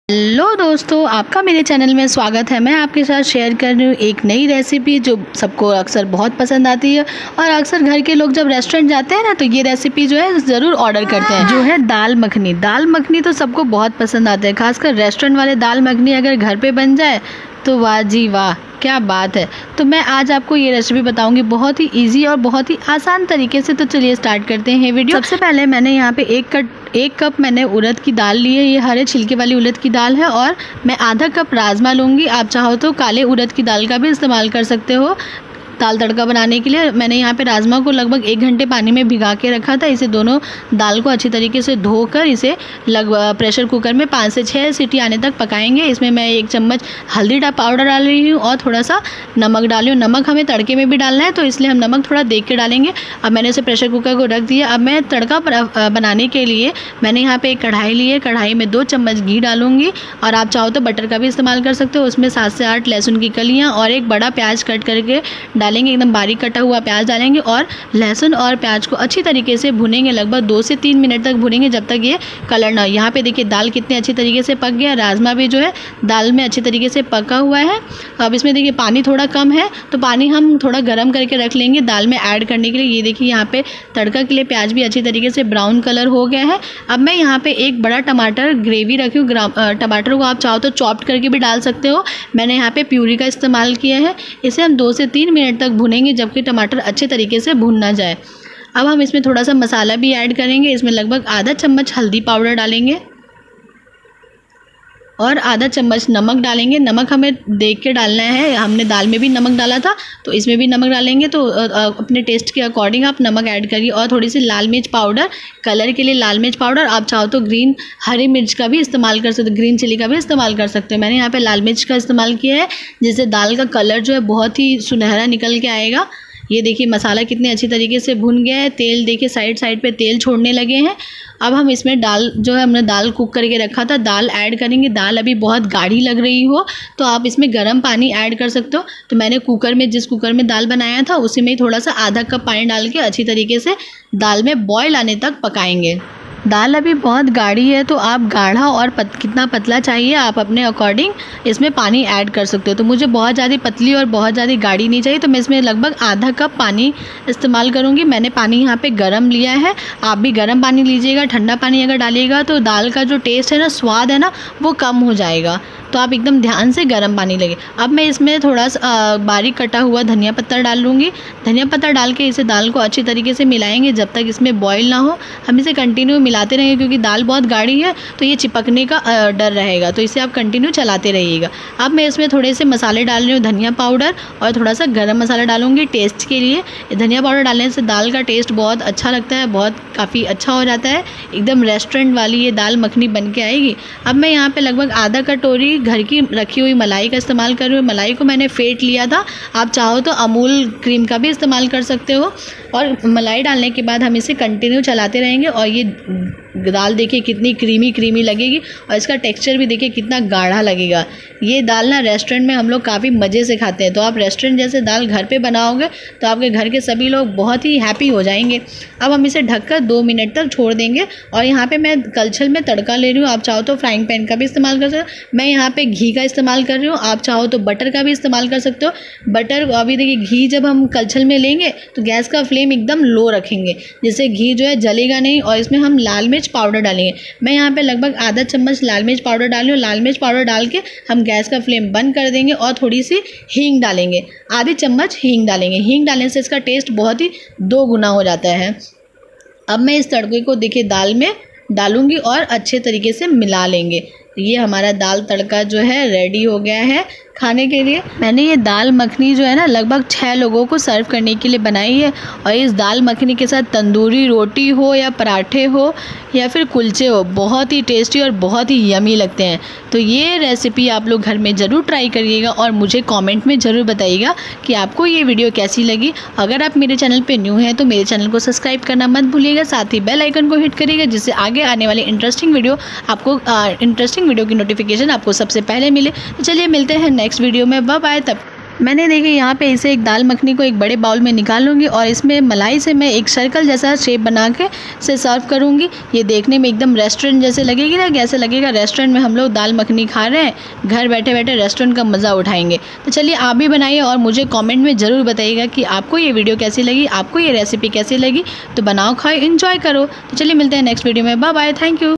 Hello दोस्तों, आपका मेरे चैनल में स्वागत है। मैं आपके साथ शेयर कर रही हूँ एक नई रेसिपी जो सबको अक्सर बहुत पसंद आती है और अक्सर घर के लोग जब रेस्टोरेंट जाते हैं ना तो ये रेसिपी जो है ज़रूर ऑर्डर करते हैं, जो है दाल मखनी। दाल मखनी तो सबको बहुत पसंद आते हैं, खासकर रेस्टोरेंट वाले दाल मखनी अगर घर पे बन जाए तो वाह जी वाह, क्या बात है। तो मैं आज आपको ये रेसिपी बताऊंगी बहुत ही इजी और बहुत ही आसान तरीके से। तो चलिए स्टार्ट करते हैं वीडियो। सबसे पहले मैंने यहाँ पे एक कप मैंने उड़द की दाल ली है। ये हरे छिलके वाली उड़द की दाल है। और मैं आधा कप राजमा लूँगी। आप चाहो तो काले उड़द की दाल का भी इस्तेमाल कर सकते हो दाल तड़का बनाने के लिए। मैंने यहाँ पे राजमा को लगभग 1 घंटे पानी में भिगा के रखा था। इसे दोनों दाल को अच्छी तरीके से धोकर इसे प्रेशर कुकर में 5 से 6 सीटी आने तक पकाएंगे। इसमें मैं 1 चम्मच हल्दी पाउडर डाल रही हूँ और थोड़ा सा नमक डाल रही हूँ। नमक हमें तड़के में भी डालना है तो इसलिए हम नमक थोड़ा देख के डालेंगे। अब मैंने इसे प्रेशर कुकर को रख दिया। अब मैं तड़का बनाने के लिए मैंने यहाँ पर एक कढ़ाई ली है। कढ़ाई में 2 चम्मच घी डालूंगी और आप चाहो तो बटर का भी इस्तेमाल कर सकते हो। उसमें 7 से 8 लहसुन की कलियाँ और एक बड़ा प्याज कट करके डालेंगे। एकदम बारीक कटा हुआ प्याज डालेंगे और लहसुन और प्याज को अच्छी तरीके से भुनेंगे। लगभग 2 से 3 मिनट तक भुनेंगे जब तक ये कलर ना हो। यहाँ पे देखिए दाल कितने अच्छी तरीके से पक गया। राजमा भी जो है दाल में अच्छी तरीके से पका हुआ है। अब इसमें देखिए पानी थोड़ा कम है तो पानी हम थोड़ा गर्म करके रख लेंगे दाल में ऐड करने के लिए। ये देखिए यहाँ पे तड़का के लिए प्याज भी अच्छी तरीके से ब्राउन कलर हो गया है। अब मैं यहाँ पे एक बड़ा टमाटर ग्रेवी रखी हूँ। टमाटर को आप चाहो तो चॉप्ड करके भी डाल सकते हो। मैंने यहाँ पे प्यूरी का इस्तेमाल किया है। इसे हम 2 से 3 मिनट तक भुनेंगे जबकि टमाटर अच्छे तरीके से भुन ना जाए। अब हम इसमें थोड़ा सा मसाला भी ऐड करेंगे। इसमें लगभग आधा चम्मच हल्दी पाउडर डालेंगे और आधा चम्मच नमक डालेंगे। नमक हमें देख के डालना है। हमने दाल में भी नमक डाला था तो इसमें भी नमक डालेंगे। तो अपने टेस्ट के अकॉर्डिंग आप नमक ऐड करिए। और थोड़ी सी लाल मिर्च पाउडर, कलर के लिए लाल मिर्च पाउडर। आप चाहो तो हरी मिर्च का भी इस्तेमाल कर सकते हो, ग्रीन चिली का भी इस्तेमाल कर सकते हो। मैंने यहाँ पे लाल मिर्च का इस्तेमाल किया है जिससे दाल का कलर जो है बहुत ही सुनहरा निकल के आएगा। ये देखिए मसाला कितने अच्छी तरीके से भुन गया है। तेल देखिए साइड पे तेल छोड़ने लगे हैं। अब हम इसमें दाल जो है हमने दाल कुक करके रखा था दाल ऐड करेंगे। दाल अभी बहुत गाढ़ी लग रही हो तो आप इसमें गर्म पानी ऐड कर सकते हो। तो मैंने जिस कुकर में दाल बनाया था उसी में ही थोड़ा सा आधा कप पानी डाल के अच्छी तरीके से दाल में बॉयल आने तक पकाएंगे। दाल अभी बहुत गाढ़ी है तो आप गाढ़ा और कितना पतला चाहिए आप अपने अकॉर्डिंग इसमें पानी ऐड कर सकते हो। तो मुझे बहुत ज़्यादा पतली और बहुत ज़्यादा गाढ़ी नहीं चाहिए तो मैं इसमें लगभग आधा कप पानी इस्तेमाल करूँगी। मैंने पानी यहाँ पे गरम लिया है। आप भी गरम पानी लीजिएगा। ठंडा पानी अगर डालिएगा तो दाल का जो टेस्ट है ना, स्वाद है ना, वो कम हो जाएगा। तो आप एकदम ध्यान से गर्म पानी लगे। अब मैं इसमें थोड़ा सा बारीक कटा हुआ धनिया पत्ता डाल लूँगी। धनिया पत्ता डाल के इसे दाल को अच्छी तरीके से मिलाएंगे जब तक इसमें बॉईल ना हो। हम इसे कंटिन्यू मिलाते रहेंगे क्योंकि दाल बहुत गाढ़ी है तो ये चिपकने का डर रहेगा। तो इसे आप कंटिन्यू चलाते रहिएगा। अब मैं इसमें थोड़े से मसाले डाल रही हूँ, धनिया पाउडर और थोड़ा सा गरम मसाला डालूँगी टेस्ट के लिए। धनिया पाउडर डालने से दाल का टेस्ट बहुत अच्छा लगता है, काफ़ी अच्छा हो जाता है। एकदम रेस्टोरेंट वाली ये दाल मखनी बन के आएगी। अब मैं यहाँ पर लगभग आधा कटोरी घर की रखी हुई मलाई का इस्तेमाल कर रही हूँ। मलाई को मैंने फेंट लिया था। आप चाहो तो अमूल क्रीम का भी इस्तेमाल कर सकते हो। और मलाई डालने के बाद हम इसे कंटिन्यू चलाते रहेंगे। और ये दाल देखिए कितनी क्रीमी लगेगी और इसका टेक्सचर भी देखिए कितना गाढ़ा लगेगा। ये दाल ना रेस्टोरेंट में हम लोग काफ़ी मज़े से खाते हैं। तो आप रेस्टोरेंट जैसे दाल घर पे बनाओगे तो आपके घर के सभी लोग बहुत ही हैप्पी हो जाएंगे। अब हम इसे ढककर 2 मिनट तक छोड़ देंगे। और यहाँ पे मैं कलछल में तड़का ले रही हूँ। आप चाहो तो फ्राइंग पैन का भी इस्तेमाल कर सकते हो। मैं यहाँ पे घी का इस्तेमाल कर रही हूँ। आप चाहो तो बटर का भी इस्तेमाल कर सकते हो। बटर अभी देखिए घी जब हम कलछल में लेंगे तो गैस का फ्लेम एकदम लो रखेंगे जिससे घी जो है जलेगा नहीं। और इसमें हम लाल मिर्च पाउडर डालेंगे। मैं यहाँ पे लगभग आधा चम्मच लाल मिर्च पाउडर डाली हूँ। लाल मिर्च पाउडर डाल के हम गैस का फ्लेम बंद कर देंगे और थोड़ी सी हींग डालेंगे। आधी चम्मच हींग डालेंगे। हींग डालने से इसका टेस्ट बहुत ही 2 गुना हो जाता है। अब मैं इस तड़के को देखिए दाल में डालूंगी और अच्छे तरीके से मिला लेंगे। ये हमारा दाल तड़का जो है रेडी हो गया है खाने के लिए। मैंने ये दाल मखनी जो है ना लगभग 6 लोगों को सर्व करने के लिए बनाई है। और इस दाल मखनी के साथ तंदूरी रोटी हो या पराठे हो या फिर कुलचे हो, बहुत ही टेस्टी और बहुत ही यमी लगते हैं। तो ये रेसिपी आप लोग घर में ज़रूर ट्राई करिएगा और मुझे कमेंट में ज़रूर बताइएगा कि आपको ये वीडियो कैसी लगी। अगर आप मेरे चैनल पे न्यू हैं तो मेरे चैनल को सब्सक्राइब करना मत भूलिएगा। साथ ही बेल आइकन को हिट करिएगा जिससे आगे आने वाले इंटरेस्टिंग वीडियो की नोटिफिकेशन आपको सबसे पहले मिले। तो चलिए मिलते हैं नेक्स्ट वीडियो में। Bye bye. तब मैंने देखिए यहाँ पे इसे एक दाल मखनी को एक बड़े बाउल में निकाल लूँगी और इसमें मलाई से मैं एक सर्कल जैसा शेप बना के इसे सर्व करूँगी। ये देखने में एकदम रेस्टोरेंट जैसे लगेगी ना, कैसे लगेगा रेस्टोरेंट में हम लोग दाल मखनी खा रहे हैं, घर बैठे बैठे रेस्टोरेंट का मज़ा उठाएंगे। तो चलिए आप भी बनाइए और मुझे कॉमेंट में ज़रूर बताइएगा कि आपको ये वीडियो कैसी लगी, आपको ये रेसिपी कैसी लगी। तो बनाओ, खाओ, इन्जॉय करो। तो चलिए मिलते हैं नेक्स्ट वीडियो में। Bye bye, thank you.